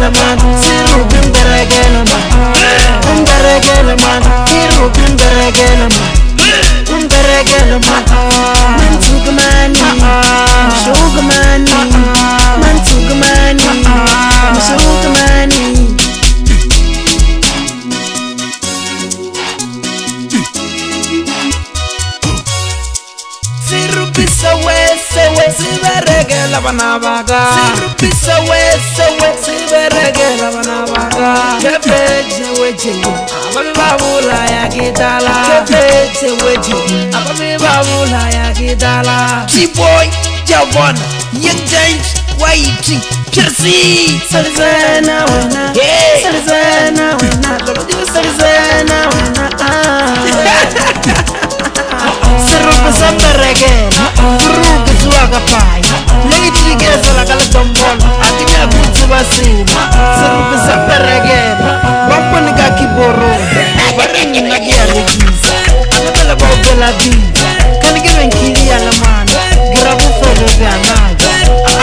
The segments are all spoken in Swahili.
man, siru bimberegela man, bimberegela man, siru bimberegela man, bimberegela man, man tugmani, shugmani, man tugmani, shugmani. Siru bisa we, siberegela banabaga. Siru bisa we, siberegela banabaga. Kepeje weje, ababi babula ya gidala. Kepeje weje, ababi babula ya gidala. T-Boy, Javon, Young James, YT, Piercy. Sarizana wena, Sarizana wena, Sarizana wena. Siru bisa beregela, siru bisa gapai. Lady geza la kala tombol, atimia kutu basima. Siru bisa beregela, wampani kaki boro. Barengi nagi alegisa, anabela baubela biza. Kani given kiri alamana, girabu fere vianaga.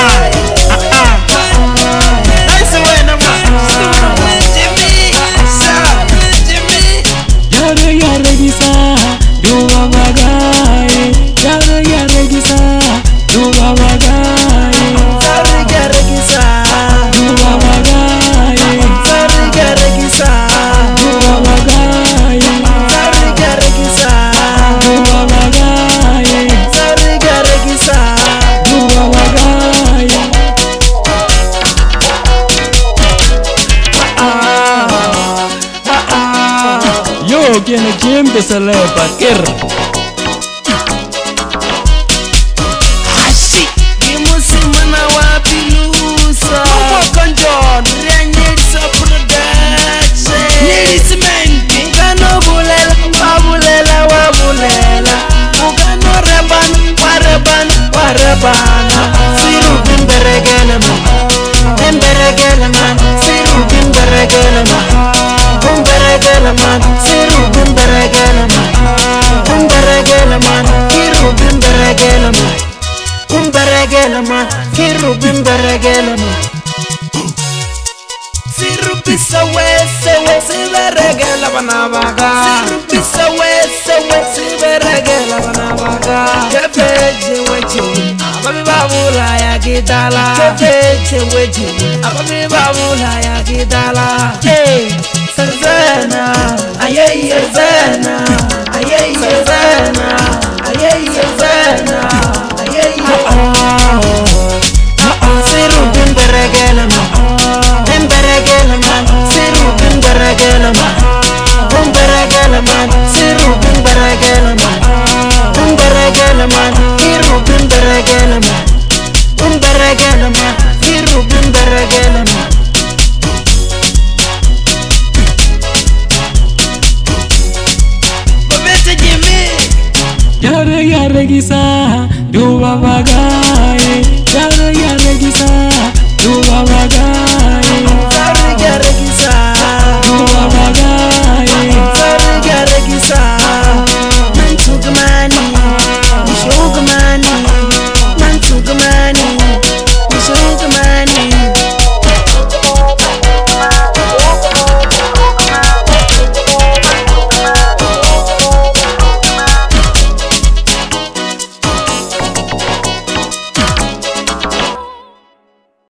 Nice wena ma, Jimmy, Jimmy. Yare gisa, duwa bagai. Yare gisa, duwa bagai. Yare gisa, duwa bagai. Yare gisa, duwa bagai. Yare gisa, duwa bagai. Yare gisa, duwa bagai. Yo kiene jembe sale bakir. Gimusimana wapilusa Mwakonjon Rianyelisa production Nilisimenti Mugano bulela Wabulela wabulela Mugano warebana Siru bimberegele man Bimberegele man Siru bimberegele man Bimberegele man Siru bimberegele man Bimberegele man Siru bimberegele man Bimberegela man, siru bimberegela man. Siru bisa we, siberegela banabaga. Siru bisa we, siberegela banabaga. Kepeje weje, ababi babula ya gidala. Kepeje weje, ababi babula ya gidala. Hey, Sarzana, ayay Sarzana, ayay Sarzana, ayay Sarzana. Siru bimberegela man, bimberegela man, siru bimberegela man, bimberegela man, siru bimberegela man, bimberegela man, siru bimberegela man, bimberegela man, siru bimberegela man. Yare gisa, duwa bagai.